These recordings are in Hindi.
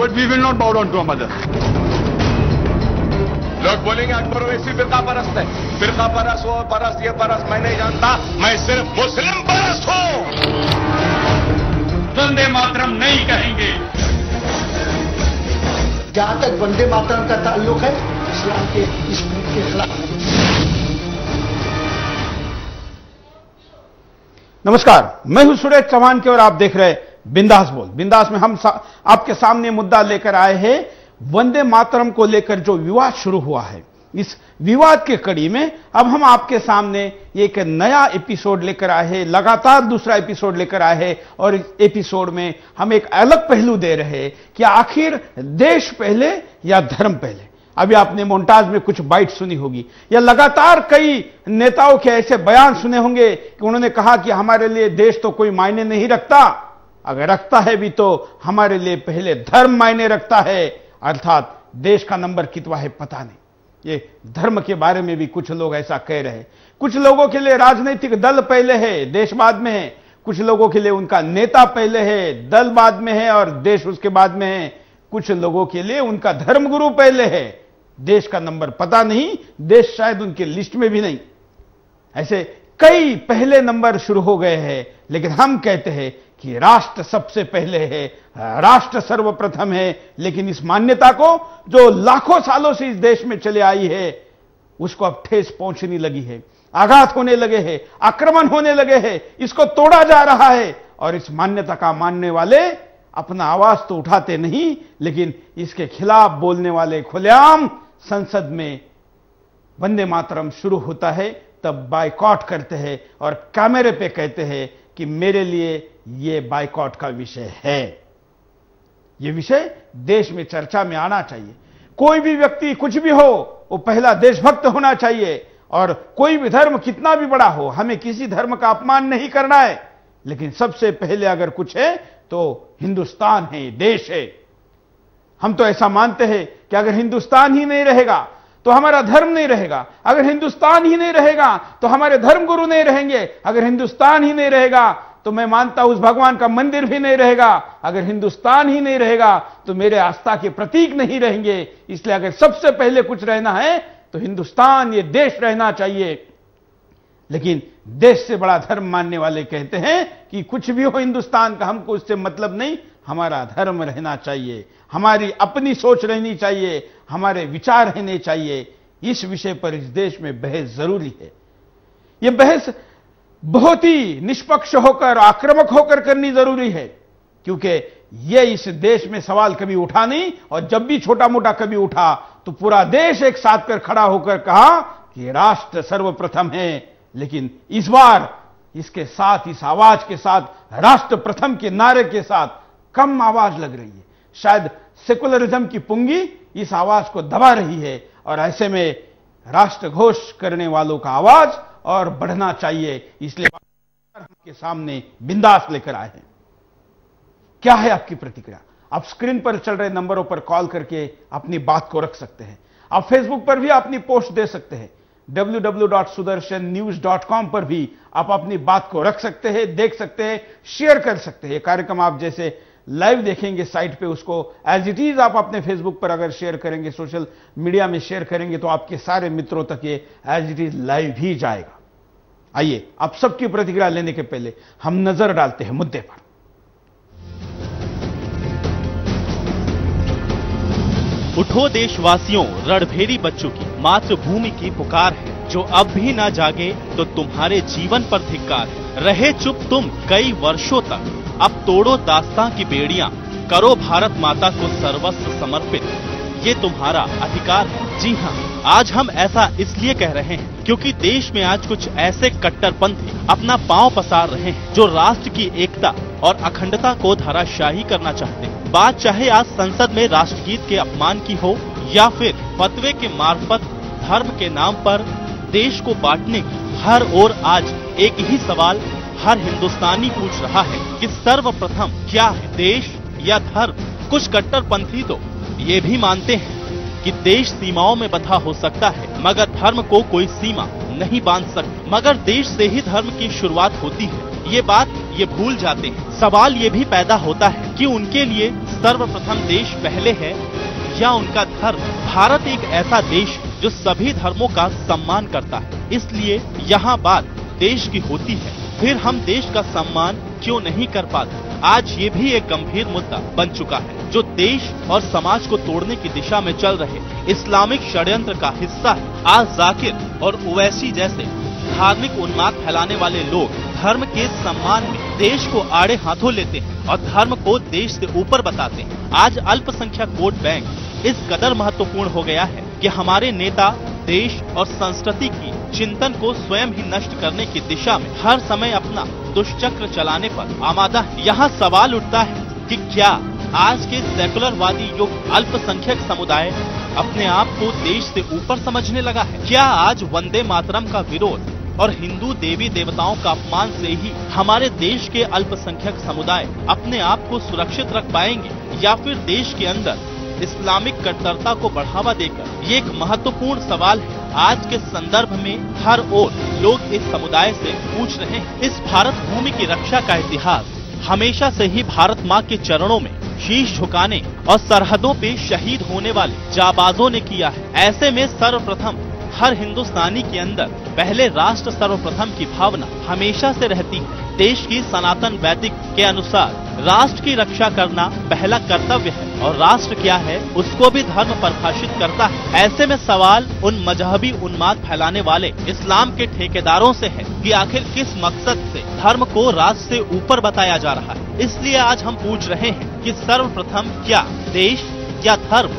but we will not bow down to our mother. लोग बोलेंगे अकबर ओवैसी फिरका परस्त है। फिरका परस्त हो परस्त ये परस्त मैं नहीं जानता, मैं सिर्फ मुस्लिम परस्त हूं। वंदे मातरम नहीं कहेंगे। जहां तक वंदे मातरम का ताल्लुक है, इस्लाम के इस के खिलाफ। नमस्कार, मैं हूं सुरेश चौहान के और आप देख रहे बिंदास बोल। बिंदास में हम आपके सामने मुद्दा लेकर आए हैं वंदे मातरम को लेकर जो विवाद शुरू हुआ है। इस विवाद के कड़ी में अब हम आपके सामने एक नया एपिसोड लेकर आए हैं, लगातार दूसरा एपिसोड लेकर आए हैं और इस एपिसोड में हम एक अलग पहलू दे रहे हैं कि आखिर देश पहले या धर्म पहले। अभी आपने मोन्टाज में कुछ बाइट सुनी होगी या लगातार कई नेताओं के ऐसे बयान सुने होंगे कि उन्होंने कहा कि हमारे लिए देश तो कोई मायने नहीं रखता, अगर रखता है भी तो हमारे लिए पहले धर्म मायने रखता है, अर्थात देश का नंबर कितना है पता नहीं। ये धर्म के बारे में भी कुछ लोग ऐसा कह रहे हैं। कुछ लोगों के लिए राजनीतिक दल पहले है, देश बाद में है। कुछ लोगों के लिए उनका नेता पहले है, दल बाद में है और देश उसके बाद में है। कुछ लोगों के लिए उनका धर्मगुरु पहले है, देश का नंबर पता नहीं, देश शायद उनके लिस्ट में भी नहीं। ऐसे कई पहले नंबर शुरू हो गए हैं, लेकिन हम कहते हैं कि राष्ट्र सबसे पहले है, राष्ट्र सर्वप्रथम है। लेकिन इस मान्यता को जो लाखों सालों से इस देश में चले आई है, उसको अब ठेस पहुंचने लगी है, आघात होने लगे हैं, आक्रमण होने लगे हैं, इसको तोड़ा जा रहा है। और इस मान्यता का मानने वाले अपना आवाज तो उठाते नहीं, लेकिन इसके खिलाफ बोलने वाले खुलेआम संसद में वंदे मातरम शुरू होता है तब बायकॉट करते हैं और कैमरे पे कहते हैं कि मेरे लिए यह बायकॉट का विषय है। यह विषय देश में चर्चा में आना चाहिए। कोई भी व्यक्ति कुछ भी हो, वो पहला देशभक्त होना चाहिए। और कोई भी धर्म कितना भी बड़ा हो, हमें किसी धर्म का अपमान नहीं करना है, लेकिन सबसे पहले अगर कुछ है तो हिंदुस्तान है, देश है। हम तो ऐसा मानते हैं कि अगर हिंदुस्तान ही नहीं रहेगा तो हमारा धर्म नहीं रहेगा, अगर हिंदुस्तान ही नहीं रहेगा तो हमारे धर्मगुरु नहीं रहेंगे, अगर हिंदुस्तान ही नहीं रहेगा तो मैं मानता हूं उस भगवान का मंदिर भी नहीं रहेगा, अगर हिंदुस्तान ही नहीं रहेगा तो मेरे आस्था के प्रतीक नहीं रहेंगे। इसलिए अगर सबसे पहले कुछ रहना है तो हिंदुस्तान, ये देश रहना चाहिए। लेकिन देश से बड़ा धर्म मानने वाले कहते हैं कि कुछ भी हो हिंदुस्तान का, हमको उससे मतलब नहीं, हमारा धर्म रहना चाहिए, हमारी अपनी सोच रहनी चाहिए, हमारे विचार रहने चाहिए। इस विषय पर इस देश में बहस जरूरी है। यह बहस बहुत ही निष्पक्ष होकर, आक्रामक होकर करनी जरूरी है, क्योंकि यह इस देश में सवाल कभी उठा नहीं, और जब भी छोटा मोटा कभी उठा तो पूरा देश एक साथ कर खड़ा होकर कहा कि राष्ट्र सर्वप्रथम है। लेकिन इस बार इसके साथ, इस आवाज के साथ, राष्ट्र प्रथम के नारे के साथ कम आवाज लग रही है। शायद सेकुलरिज्म की पुंगी इस आवाज को दबा रही है, और ऐसे में राष्ट्र घोष करने वालों का आवाज और बढ़ना चाहिए। इसलिए के सामने बिंदास लेकर आए हैं। क्या है आपकी प्रतिक्रिया? आप स्क्रीन पर चल रहे नंबरों पर कॉल करके अपनी बात को रख सकते हैं। आप फेसबुक पर भी अपनी पोस्ट दे सकते हैं। www.sudarshannews.com पर भी आप अपनी बात को रख सकते हैं, देख सकते हैं, शेयर कर सकते हैं। कार्यक्रम आप जैसे लाइव देखेंगे साइट पे, उसको एज इट इज आप अपने फेसबुक पर अगर शेयर करेंगे, सोशल मीडिया में शेयर करेंगे, तो आपके सारे मित्रों तक ये एज इट इज लाइव ही जाएगा। आइए, आप सबकी प्रतिक्रिया लेने के पहले हम नजर डालते हैं मुद्दे पर। उठो देशवासियों, रणभेरी बच्चों की मातृभूमि की पुकार है, जो अब भी ना जागे तो तुम्हारे जीवन पर धिक्कार है। रहे चुप तुम कई वर्षों तक, अब तोड़ो दास्तां की बेड़ियां, करो भारत माता को सर्वस्व समर्पित, ये तुम्हारा अधिकार है। जी हाँ, आज हम ऐसा इसलिए कह रहे हैं क्योंकि देश में आज कुछ ऐसे कट्टरपंथी अपना पांव पसार रहे हैं जो राष्ट्र की एकता और अखंडता को धराशायी करना चाहते हैं। बात चाहे आज संसद में राष्ट्रगीत के अपमान की हो या फिर फतवे के मार्फत धर्म के नाम पर देश को बांटने की, हर ओर आज एक ही सवाल हर हिंदुस्तानी पूछ रहा है कि सर्वप्रथम क्या है, देश या धर्म? कुछ कट्टरपंथी तो ये भी मानते हैं कि देश सीमाओं में बंधा हो सकता है, मगर धर्म को कोई सीमा नहीं बांध सकती। मगर देश से ही धर्म की शुरुआत होती है ये बात ये भूल जाते हैं। सवाल ये भी पैदा होता है कि उनके लिए सर्वप्रथम देश पहले है या उनका धर्म। भारत एक ऐसा देश है जो सभी धर्मों का सम्मान करता है, इसलिए यहाँ बात देश की होती है, फिर हम देश का सम्मान क्यों नहीं कर पाते। आज ये भी एक गंभीर मुद्दा बन चुका है जो देश और समाज को तोड़ने की दिशा में चल रहे इस्लामिक षड्यंत्र का हिस्सा है। आज जाकिर और ओवैसी जैसे धार्मिक उन्माद फैलाने वाले लोग धर्म के सम्मान में देश को आड़े हाथों लेते हैं और धर्म को देश से ऊपर बताते हैं। आज अल्पसंख्यक वोट बैंक इस कदर महत्वपूर्ण हो गया है कि हमारे नेता देश और संस्कृति की चिंतन को स्वयं ही नष्ट करने की दिशा में हर समय अपना दुष्चक्र चलाने पर आमादा है। यहाँ सवाल उठता है कि क्या आज के सेकुलरवादी युग अल्पसंख्यक समुदाय अपने आप को देश से ऊपर समझने लगा है? क्या आज वंदे मातरम का विरोध और हिंदू देवी देवताओं का अपमान से ही हमारे देश के अल्पसंख्यक समुदाय अपने आप को सुरक्षित रख पाएंगे, या फिर देश के अंदर इस्लामिक कट्टरता को बढ़ावा देकर? ये एक महत्वपूर्ण सवाल है। आज के संदर्भ में हर ओर लोग इस समुदाय से पूछ रहे हैं। इस भारत भूमि की रक्षा का इतिहास हमेशा से ही भारत माँ के चरणों में शीश झुकाने और सरहदों पे शहीद होने वाले जाबाजों ने किया है। ऐसे में सर्वप्रथम हर हिंदुस्तानी के अंदर पहले राष्ट्र सर्वप्रथम की भावना हमेशा से रहती है। देश की सनातन वैदिक के अनुसार राष्ट्र की रक्षा करना पहला कर्तव्य है और राष्ट्र क्या है उसको भी धर्म परिभाषित करता है। ऐसे में सवाल उन मजहबी उन्माद फैलाने वाले इस्लाम के ठेकेदारों से है कि आखिर किस मकसद से धर्म को राष्ट्र से ऊपर बताया जा रहा है। इसलिए आज हम पूछ रहे हैं कि सर्वप्रथम क्या देश या धर्म?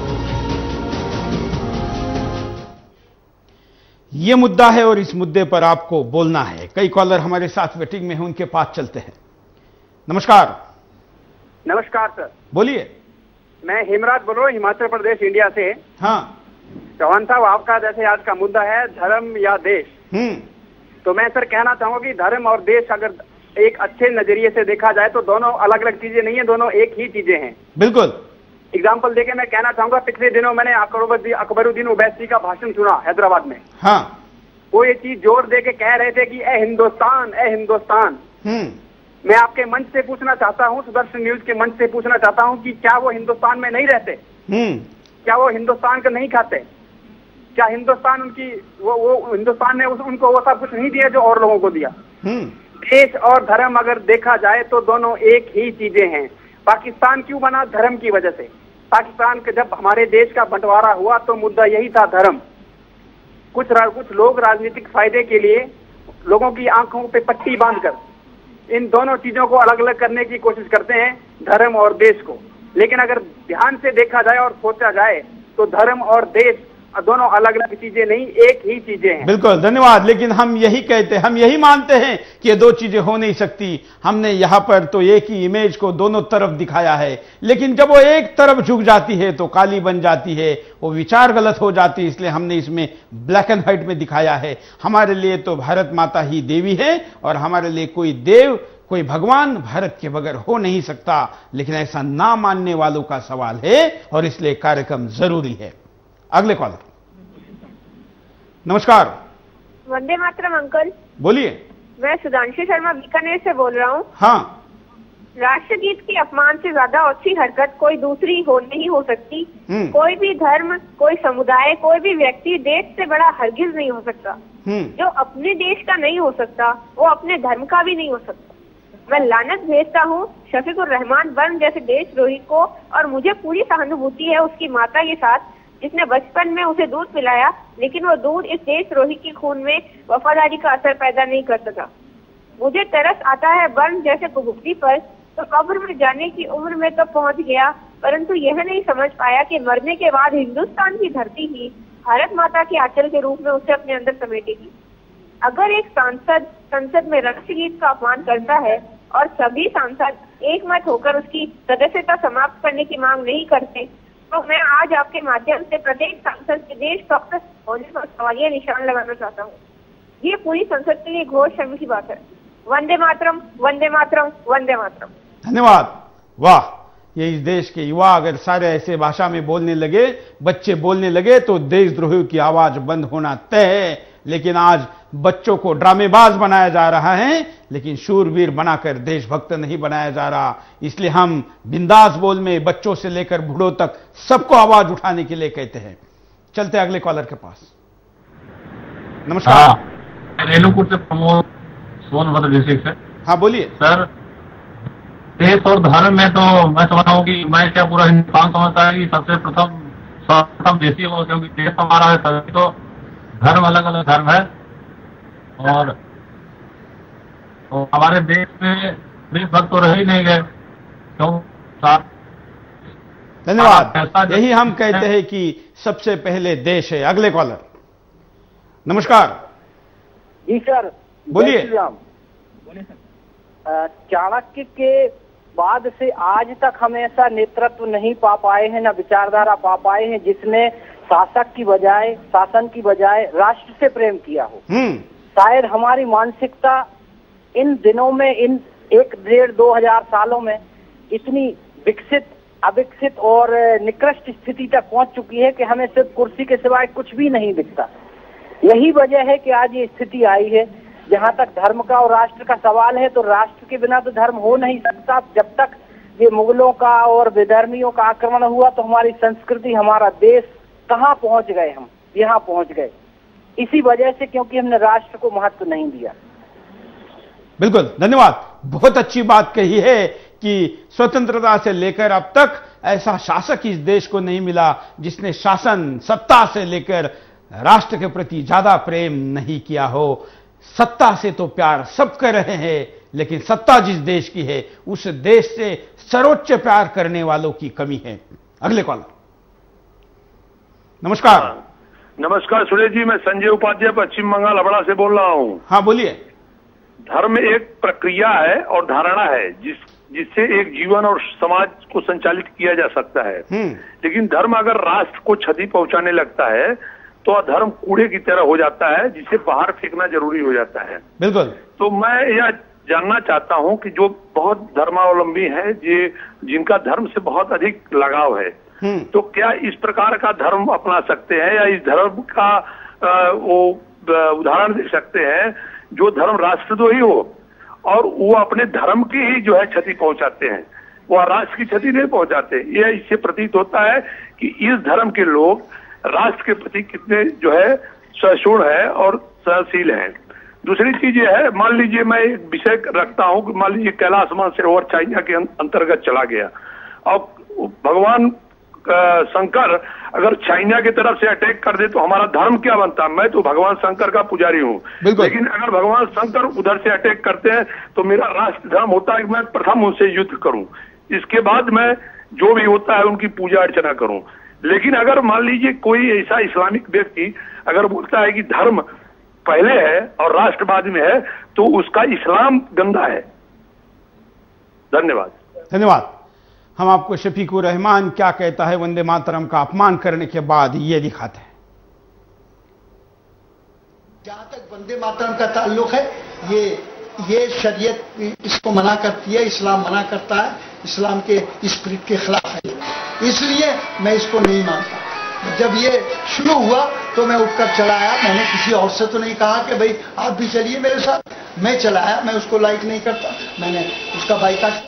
ये मुद्दा है और इस मुद्दे पर आपको बोलना है। कई कॉलर हमारे साथ वेटिंग में हैं, उनके पास चलते हैं। नमस्कार। नमस्कार सर, बोलिए। मैं हेमराज बोल रहा हूँ, हिमाचल प्रदेश, इंडिया से। हाँ चौहान साहब, आपका जैसे आज का मुद्दा है धर्म या देश, तो मैं सर कहना चाहूंगा कि धर्म और देश अगर एक अच्छे नजरिए से देखा जाए तो दोनों अलग अलग चीजें नहीं है, दोनों एक ही चीजें हैं। बिल्कुल। एग्जाम्पल देके मैं कहना चाहूंगा, पिछले दिनों मैंने अकबरुद्दीन ओवैसी का भाषण सुना हैदराबाद में। हाँ। वो ये चीज जोर दे के कह रहे थे कि ए हिंदुस्तान, ए हिंदुस्तान। मैं आपके मंच से पूछना चाहता हूँ, सुदर्शन न्यूज के मंच से पूछना चाहता हूँ कि क्या वो हिंदुस्तान में नहीं रहते? क्या वो हिंदुस्तान को नहीं खाते? क्या हिंदुस्तान उनकी वो हिंदुस्तान ने उनको वो सब कुछ नहीं दिया जो और लोगों को दिया? देश और धर्म अगर देखा जाए तो दोनों एक ही चीजें हैं। पाकिस्तान क्यों बना? धर्म की वजह से। पाकिस्तान के जब हमारे देश का बंटवारा हुआ तो मुद्दा यही था, धर्म। कुछ लोग राजनीतिक फायदे के लिए लोगों की आंखों पे पट्टी बांधकर इन दोनों चीजों को अलग अलग करने की कोशिश करते हैं, धर्म और देश को। लेकिन अगर ध्यान से देखा जाए और सोचा जाए तो धर्म और देश दोनों अलग अलग चीजें नहीं, एक ही चीजें हैं। बिल्कुल, धन्यवाद। लेकिन हम यही कहते हैं, हम यही मानते हैं कि ये दो चीजें हो नहीं सकती। हमने यहां पर तो एक ही इमेज को दोनों तरफ दिखाया है, लेकिन जब वो एक तरफ झुक जाती है तो काली बन जाती है, वो विचार गलत हो जाती है। इसलिए हमने इसमें ब्लैक एंड व्हाइट में दिखाया है। हमारे लिए तो भारत माता ही देवी है और हमारे लिए कोई देव, कोई भगवान भारत के बगैर हो नहीं सकता। लेकिन ऐसा ना मानने वालों का सवाल है और इसलिए कार्यक्रम जरूरी है। अगले कॉलर। नमस्कार। वंदे मातरम अंकल। बोलिए। मैं सुधांशु शर्मा बीकानेर से बोल रहा हूँ। हाँ। राष्ट्रगीत के अपमान से ज्यादा अच्छी हरकत कोई दूसरी नहीं हो सकती। कोई भी धर्म, कोई समुदाय, कोई भी व्यक्ति देश से बड़ा हरगिज नहीं हो सकता। जो अपने देश का नहीं हो सकता वो अपने धर्म का भी नहीं हो सकता। मैं लानत भेजता हूँ शफीकुर रहमान बर्न जैसे देशद्रोही को, और मुझे पूरी सहानुभूति है उसकी माता के साथ जिसने बचपन में उसे दूध पिलाया, लेकिन वो दूध इस देशद्रोही के खून में वफादारी का असर पैदा नहीं कर सका। मुझे तरस आता है बर्न जैसे कुबुक्ति पर, तो कब्र में जाने की उम्र में तो पहुंच गया, परंतु यह नहीं समझ पाया कि मरने के बाद हिंदुस्तान की धरती ही भारत माता के आंचल के रूप में उसे अपने अंदर समेटेगी। अगर एक सांसद संसद में राष्ट्रगीत का अपमान करता है और सभी सांसद एक मत होकर उसकी सदस्यता समाप्त करने की मांग नहीं करते, तो मैं आज आपके माध्यम से प्रत्येक सांसद के देशभक्त होने पर सवालिया निशान लगाना चाहता हूँ। ये पूरी संसद के लिए घोर शर्म की बात है। वंदे मातरम, वंदे मातरम, वंदे मातरम। धन्यवाद। वाह, ये इस देश के युवा अगर सारे ऐसे भाषा में बोलने लगे, बच्चे बोलने लगे, तो देशद्रोहियों की आवाज बंद होना तय है। लेकिन आज बच्चों को ड्रामेबाज बनाया जा रहा है, लेकिन शूरवीर बनाकर देशभक्त नहीं बनाया जा रहा। इसलिए हम बिंदास बोल में बच्चों से लेकर बूढ़ों तक सबको आवाज उठाने के लिए कहते हैं। चलते अगले कॉलर के पास। नमस्कार। रेणुकूट से प्रमोद, सोनभद्र डिस्ट्रिक्ट से। हाँ बोलिए सर। देश और धर्म में तो मैं समझता हूँ कि मैं क्या पूरा हिंदुस्तान समझता है कि सबसे प्रथम देशी हो, क्योंकि देश हमारा है, सभी तो धर्म अलग अलग धर्म है। और तो हमारे देश में देशभक्त तो रह ही नहीं गए, क्यों? धन्यवाद। यही हम कहते हैं कि सबसे पहले देश है। अगले कॉलर। नमस्कार जी सर, बोलिए। चाणक्य के बाद से आज तक हम ऐसा नेतृत्व नहीं पा पाए हैं, न विचारधारा पा पाए हैं जिसने शासन की बजाय राष्ट्र से प्रेम किया हो। शायद हमारी मानसिकता इन दिनों में, इन 1-1.5-2 सालों में इतनी विकसित, अविकसित और निकृष्ट स्थिति तक पहुंच चुकी है कि हमें सिर्फ कुर्सी के सिवाय कुछ भी नहीं दिखता। यही वजह है कि आज ये स्थिति आई है। जहां तक धर्म का और राष्ट्र का सवाल है, तो राष्ट्र के बिना तो धर्म हो नहीं सकता। जब तक ये मुगलों का और विधर्मियों का आक्रमण हुआ तो हमारी संस्कृति, हमारा देश कहाँ पहुंच गए, हम यहाँ पहुंच गए इसी वजह से, क्योंकि हमने राष्ट्र को महत्व नहीं दिया। बिल्कुल, धन्यवाद। बहुत अच्छी बात कही है कि स्वतंत्रता से लेकर अब तक ऐसा शासक इस देश को नहीं मिला जिसने शासन, सत्ता से लेकर राष्ट्र के प्रति ज्यादा प्रेम नहीं किया हो। सत्ता से तो प्यार सब कर रहे हैं, लेकिन सत्ता जिस देश की है उस देश से सर्वोच्च प्यार करने वालों की कमी है। अगले कॉलर। नमस्कार। नमस्कार सुरेश जी, मैं संजय उपाध्याय पश्चिम बंगाल अबड़ा से बोल रहा हूँ। हाँ बोलिए। धर्म एक प्रक्रिया है और धारणा है जिससे एक जीवन और समाज को संचालित किया जा सकता है। लेकिन धर्म अगर राष्ट्र को क्षति पहुंचाने लगता है तो अधर्म कूड़े की तरह हो जाता है, जिसे बाहर फेंकना जरूरी हो जाता है। बिल्कुल। तो मैं यह जानना चाहता हूं कि जो बहुत धर्मावलंबी हैं, जिनका धर्म से बहुत अधिक लगाव है, तो क्या इस प्रकार का धर्म अपना सकते हैं, या इस धर्म का वो उदाहरण दे सकते हैं जो धर्म राष्ट्रद्रोही हो और वो अपने धर्म की ही जो है क्षति पहुंचाते हैं, वो राष्ट्र की क्षति नहीं पहुंचाते। यह इससे प्रतीत होता है कि इस धर्म के लोग राष्ट्र के प्रति कितने जो है सहिष्णु है और सहनशील है। दूसरी चीज ये है, मान लीजिए मैं एक विषय रखता हूं कि मान लीजिए कैलाश मानसरोवर चाइना के अंतर्गत चला गया और भगवान शंकर अगर चाइना की तरफ से अटैक कर दे तो हमारा धर्म क्या बनता? मैं तो भगवान शंकर का पुजारी हूँ, लेकिन अगर भगवान शंकर उधर से अटैक करते हैं तो मेरा राष्ट्र धर्म होता है कि मैं प्रथम उनसे युद्ध करूं, इसके बाद मैं जो भी होता है उनकी पूजा अर्चना करूं। लेकिन अगर मान लीजिए कोई ऐसा इस्लामिक व्यक्ति अगर बोलता है कि धर्म पहले है और राष्ट्र बाद में है, तो उसका इस्लाम गंदा है। धन्यवाद। धन्यवाद। हम आपको शफीकुर रहमान क्या कहता है वंदे मातरम का अपमान करने के बाद ये दिखाते हैं। जहां तक वंदे मातरम का ताल्लुक है, ये शरीयत इसको मना करती है, इस्लाम मना करता है, इस्लाम के स्पिरिट के खिलाफ है, इसलिए मैं इसको नहीं मानता। जब ये शुरू हुआ तो मैं उठकर चला आया। मैंने किसी और से तो नहीं कहा कि भाई आप भी चलिए मेरे साथ, मैं चला आया। मैं उसको लाइक नहीं करता, मैंने उसका बाइकाट